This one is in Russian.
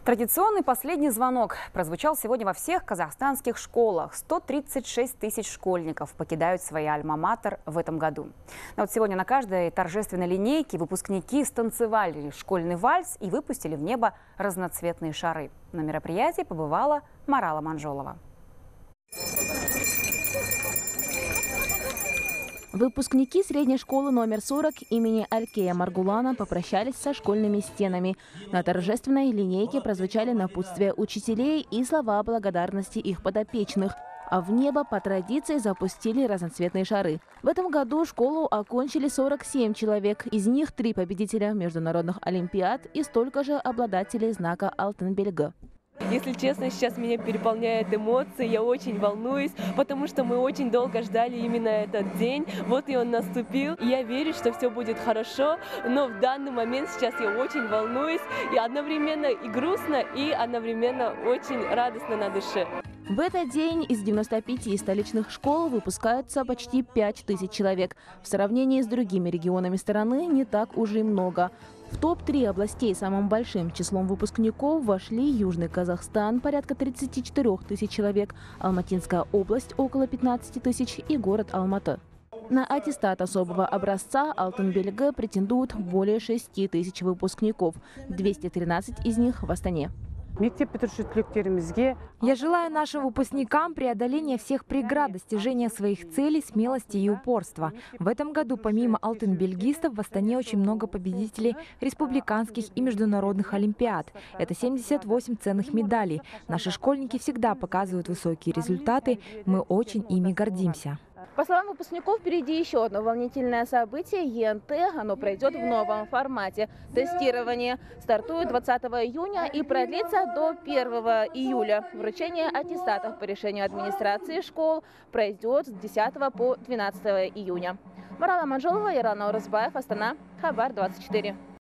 Традиционный последний звонок прозвучал сегодня во всех казахстанских школах. 136 тысяч школьников покидают свои альма-матер в этом году. Но вот сегодня на каждой торжественной линейке выпускники станцевали школьный вальс и выпустили в небо разноцветные шары. На мероприятии побывала Марала Манжолова. Выпускники средней школы номер 40 имени Алькея Маргулана попрощались со школьными стенами. На торжественной линейке прозвучали напутствия учителей и слова благодарности их подопечных. А в небо по традиции запустили разноцветные шары. В этом году школу окончили 47 человек. Из них 3 победителя международных олимпиад и столько же обладателей знака «Алтын белгі». Если честно, сейчас меня переполняют эмоции, я очень волнуюсь, потому что мы очень долго ждали именно этот день. Вот и он наступил. И я верю, что все будет хорошо, но в данный момент сейчас я очень волнуюсь. И одновременно и грустно, и одновременно очень радостно на душе. В этот день из 95 столичных школ выпускаются почти 5000 человек. В сравнении с другими регионами страны не так уж и много. В топ-3 областей самым большим числом выпускников вошли Южный Казахстан – порядка 34 тысяч человек, Алматинская область – около 15 тысяч и город Алматы. На аттестат особого образца «Алтын белгі» претендуют более 6 тысяч выпускников, 213 из них в Астане. Я желаю нашим выпускникам преодоления всех преград, достижения своих целей, смелости и упорства. В этом году помимо алтын бельгистов в Астане очень много победителей республиканских и международных олимпиад. Это 78 ценных медалей. Наши школьники всегда показывают высокие результаты. Мы очень ими гордимся. По словам выпускников, впереди еще одно волнительное событие – ЕНТ. Оно пройдет в новом формате. Тестирование стартует 20 июня и продлится до 1 июля. Вручение аттестатов по решению администрации школ пройдет с 10 по 12 июня. Марала Манжолова, Еран Наурызбаев, Астана, Хабар 24.